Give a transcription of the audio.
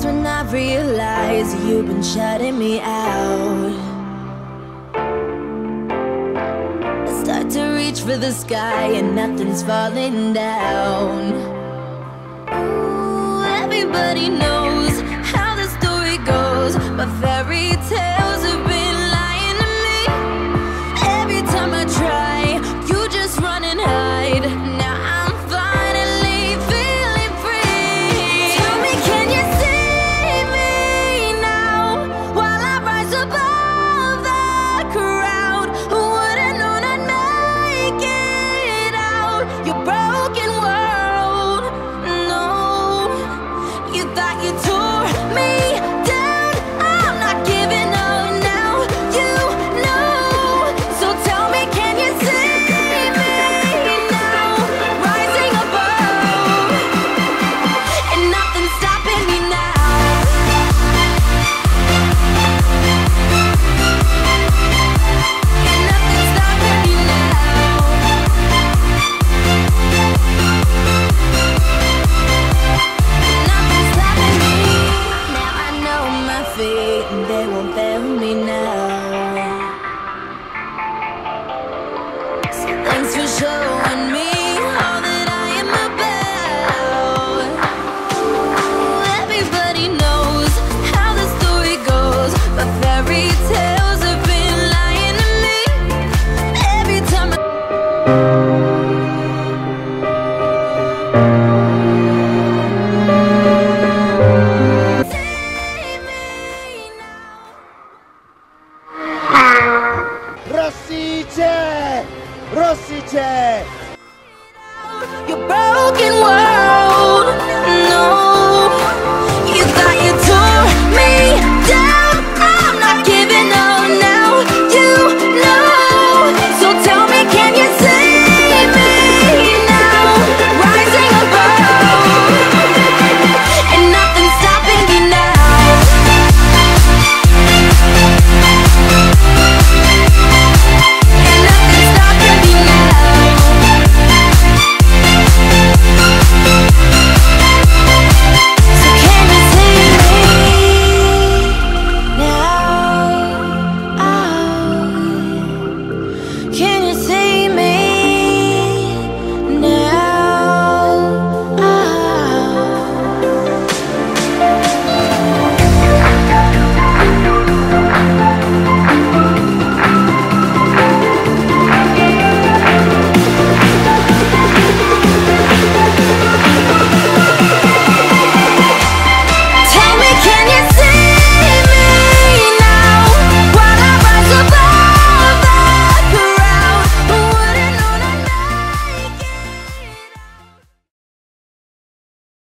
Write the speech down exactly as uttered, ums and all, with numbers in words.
when I realize you've been shutting me out. I start to reach for the sky and nothing's falling down. Ooh, everybody knows how the story goes, but fairy tales have been lying to me. Every time I try, you just run and hide. Now I'm finally feeling free. Tell me, can you see me now, while I rise above the crowd? Who would've known I'd make it out your broken world? No, you thought you tore me down. I'm not giving up now, you know. So tell me, can you see me now, rising above, and nothing's stopping me now. And nothing's stopping me now. Nothing's stopping me. Now I know my feet and they won't fail me now. So thanks for showing me all that I am about. Ooh, everybody knows how the story goes, but fairy tales have been lying to me. Every time I see me now. Rossice! Rossice! You're